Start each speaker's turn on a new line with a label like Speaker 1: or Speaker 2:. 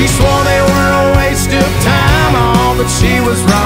Speaker 1: She swore they were a waste of time, all but she was wrong.